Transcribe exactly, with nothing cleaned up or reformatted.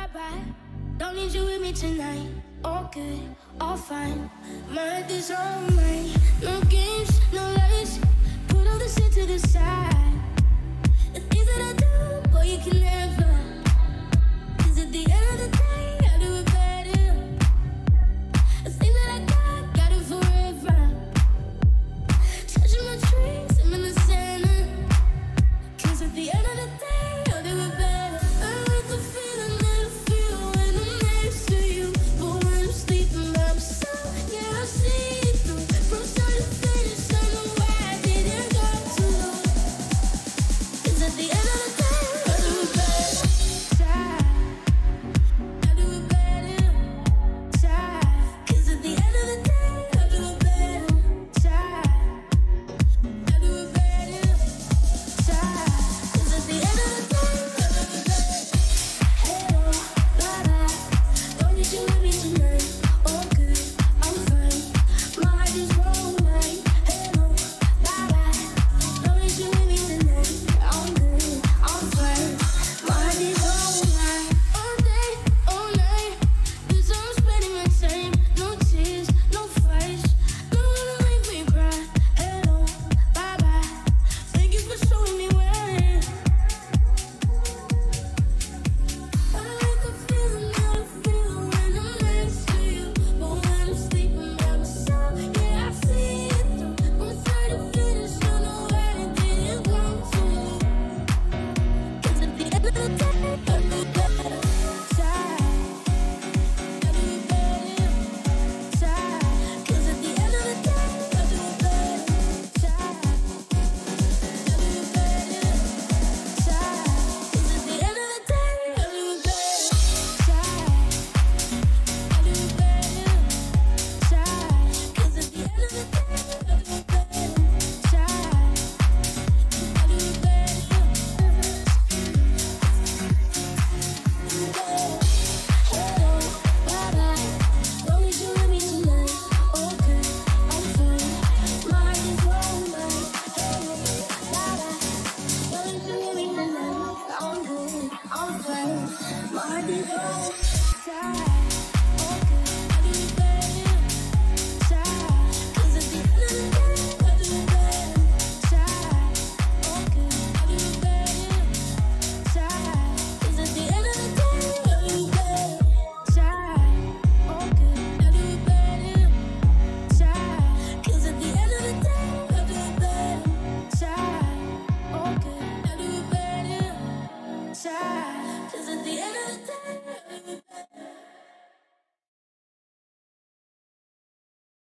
bye. Don't need you with me tonight. All good, all fine. My head is all mine. No games, no lies. Put all the shit to the side. The things that I do, boy, you can never. Cause at the end of the day, I do it better. The thing that I got, got it forever. Touching my dreams, I'm in the center. Cause at the end of the day, I'll do it better. I like the feeling that I feel when I'm next to you. But when I'm sleeping by myself, yeah, I see it through. From start to finish, I know why I didn't go too long. Cause at the end of the day, I'll do it better. Try, I'll do it better. Try, cause at the end of the day, I'll do it better. Try, I'll do it better. Try, cause at the end of the day, I'll do it better. Hello, bye bye. Don't need you with me tonight. All good, I'm fine. My heart is wrong, right? Hello, bye bye. Don't need you with me tonight. I'm good, I'm fine. My heart is wrong, right? All day, all night. This I'm spending my time. No tears, no fights. No one to make me cry. Hello, bye bye. Thank you for showing me where. I like the feeling that I feel when I'm next to you. But when I'm sleeping by myself, yeah, I see it through. From start to finish, I know why I didn't come to you. Cause at the end of the day, I'll do it better. Try, I'll do it better. Try, cause at the end of the day, I'll do it better. Try, I'll do it better. Try, cause at the end of the day, I'll do it better. Try, I'll do it better. Try, cause at the end of the day, I'll do it better. Try, I'll do it better. Hello, bye bye. Don't need you with me tonight. Okay, I'm fine. My heart is wrong, right? Hello, bye bye. Don't need you with me tonight. I'm good, I'm fine. My heart is wrong. Try.